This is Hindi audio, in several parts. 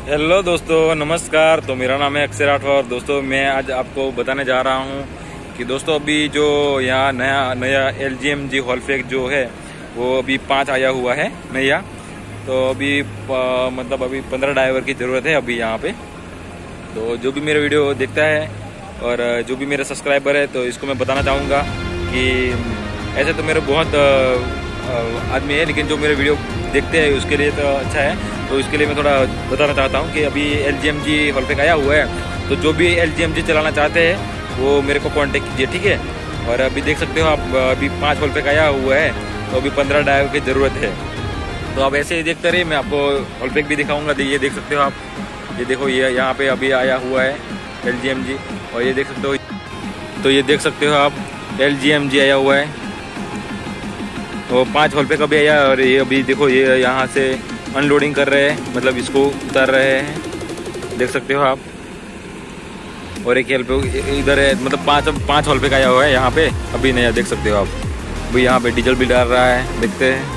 हेलो दोस्तों, नमस्कार। तो मेरा नाम है अक्षय राठौर और दोस्तों मैं आज आपको बताने जा रहा हूँ कि दोस्तों अभी जो यहाँ नया LGMG हॉलफेक जो है वो अभी 5 आया हुआ है नया। तो अभी मतलब अभी 15 ड्राइवर की ज़रूरत है अभी यहाँ पे। तो जो भी मेरा वीडियो देखता है और जो भी मेरा सब्सक्राइबर है तो इसको मैं बताना चाहूँगा कि ऐसे तो मेरे बहुत आदमी है, लेकिन जो मेरे वीडियो देखते हैं उसके लिए तो अच्छा है। तो इसके लिए मैं थोड़ा बताना चाहता हूँ कि अभी LGMG हॉलफेक आया हुआ है, तो जो भी LGMG चलाना चाहते हैं वो मेरे को कांटेक्ट कीजिए, ठीक है। और अभी देख सकते हो आप, अभी 5 हॉलफेक आया हुआ है, तो अभी 15 ड्राइवर की ज़रूरत है। तो आप ऐसे ही देखते रहिए, मैं आपको हॉलफेक भी दिखाऊँगा। ये देख सकते हो आप, ये देखो ये यहाँ पे अभी आया हुआ है LGMG। और ये देख सकते हो, तो ये देख सकते हो आप LGMG आया हुआ है, तो 5 हॉलफेक अभी आया। और ये अभी देखो ये यहाँ से अनलोडिंग कर रहे हैं, मतलब इसको उतार रहे हैं, देख सकते हो आप। और एक हॉलफेक इधर है, मतलब 5 हॉलफेक आया हुआ है यहाँ पे अभी नया, देख सकते हो आप। अभी यहाँ पे डीजल भी डाल रहा है, देखते हैं।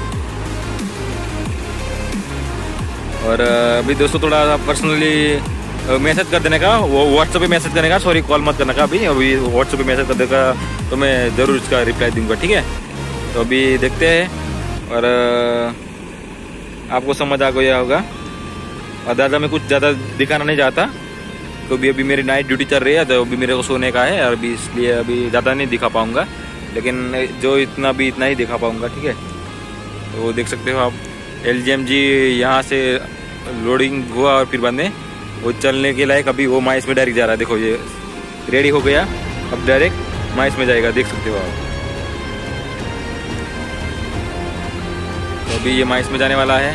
और अभी दोस्तों थोड़ा पर्सनली मैसेज कर देने का, वो व्हाट्सएप पे मैसेज करने का, सॉरी कॉल मत करने का अभी व्हाट्सएप पे मैसेज कर देगा तो मैं ज़रूर इसका रिप्लाई दूंगा, ठीक है। तो अभी देखते हैं और आपको समझ आ गया होगा। और ज़्यादा मैं कुछ ज़्यादा दिखाना नहीं चाहता, तो अभी मेरी नाइट ड्यूटी चल रही है, तो अभी मेरे को सोने का है और अभी इसलिए अभी ज़्यादा नहीं दिखा पाऊँगा, लेकिन जो इतना ही दिखा पाऊँगा, ठीक है। तो देख सकते हो आप LGMG यहाँ से लोडिंग हुआ और फिर बाद में वो चलने के लायक अभी वो माइस में डायरेक्ट जा रहा है। देखो ये रेडी हो गया, अब डायरेक्ट माइस में जाएगा, देख सकते हो आप। तो अभी ये माइस में जाने वाला है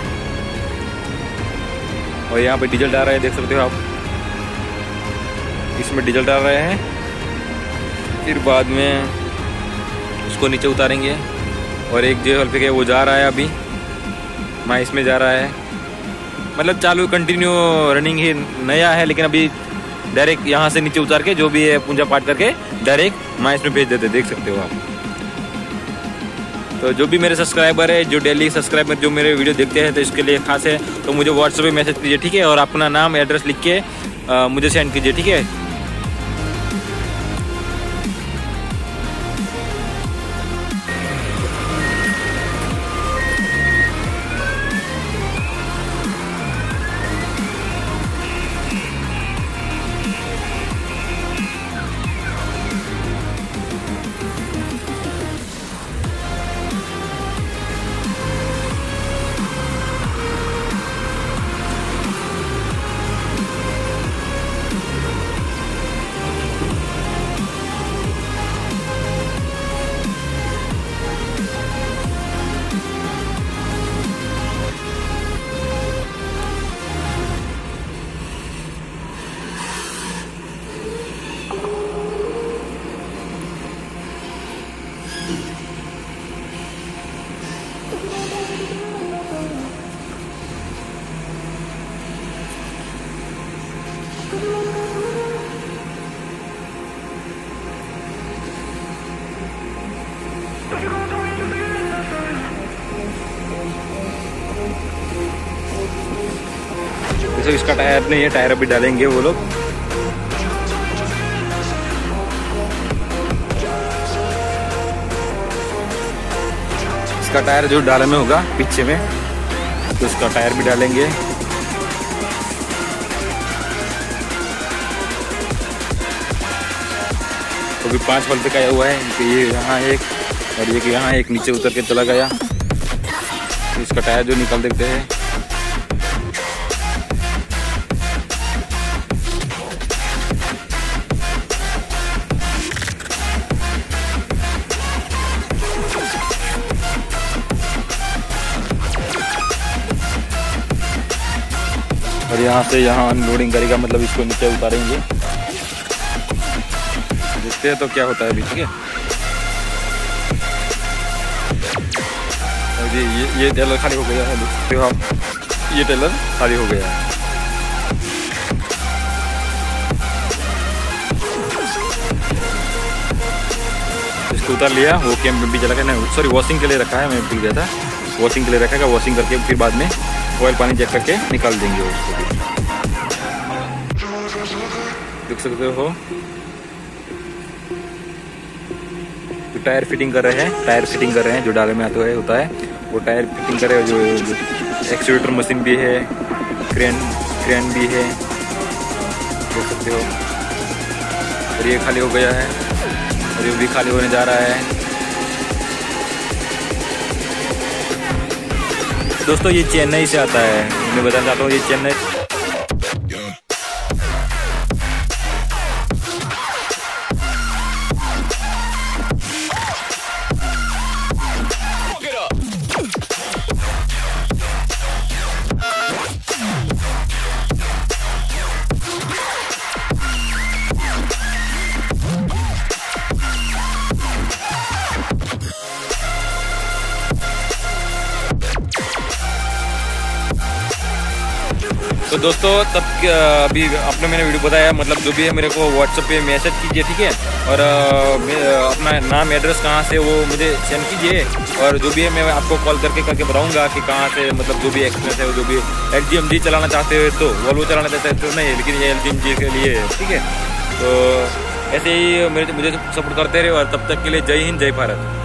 और यहाँ पे डीजल डाल रहे हैं, देख सकते हो आप। इसमें डीजल डाल रहे हैं, फिर बाद में उसको नीचे उतारेंगे। और एक जो हॉलफेक है वो जा रहा है अभी माइस में जा रहा है, मतलब चालू कंटिन्यू रनिंग ही नया है, लेकिन अभी डायरेक्ट यहाँ से नीचे उतार के जो भी है पूंजा पाट करके डायरेक्ट माइस में भेज देते, देख सकते हो आप। तो जो भी मेरे सब्सक्राइबर है, जो डेली सब्सक्राइबर जो मेरे वीडियो देखते हैं, तो इसके लिए खास है, तो मुझे व्हाट्सएप पे मैसेज कीजिए, ठीक है। और अपना नाम एड्रेस लिख के मुझे सेंड कीजिए, ठीक है। जैसे इसका टायर नहीं है, टायर अभी डालेंगे वो लोग। इसका टायर जो डाले में होगा पीछे में, तो इसका टायर भी डालेंगे। तो अभी 5 हॉलफेक आया हुआ है, ये यहाँ एक और ये यहाँ एक नीचे उतर के चला गया। तो इसका टायर जो निकाल देते हैं। और यहाँ से यहाँ अनलोडिंग करेगा, मतलब इसको नीचे उतारेंगे, देखते हैं तो क्या होता है अभी, ठीक है। और ये टेलर खाली हो गया है, देखते हो आप, ये टेलर खाली हो गया है। इसको उतार लिया, वो कैंप भी चला गया, सॉरी वॉशिंग के लिए रखा है, मैं भूल गया था। वॉशिंग के लिए रखा है, वॉशिंग करके फिर बाद में ऑयल पानी चेक करके निकाल देंगे उसको। देख सकते हो। जो टायर फिटिंग कर रहे हैं, जो डाले में आते होता है वो टायर फिटिंग कर रहे हैं। जो एक्सीलेटर मशीन भी है, क्रेन भी है, देख सकते हो। और ये खाली हो गया है और ये भी खाली होने जा रहा है। दोस्तों ये चेन्नई से आता है, मैं बताना चाहता हूँ ये चेन्नई। तो दोस्तों तब अभी आपने मैंने वीडियो बताया, मतलब जो भी है मेरे को व्हाट्सएप पे मैसेज कीजिए, ठीक है। और अपना नाम एड्रेस कहाँ से वो मुझे सेंड कीजिए, और जो भी है मैं आपको कॉल करके बताऊंगा कि कहाँ से, मतलब जो भी एक्सपीरियंस है, जो भी LGMG चलाना चाहते हो तो वॉल्वो चलाना चाहते हैं तो नहीं, लेकिन ये LGMG के लिए है, ठीक है। तो ऐसे ही मुझे सपोर्ट करते रहे, और तब तक के लिए जय हिंद, जय भारत।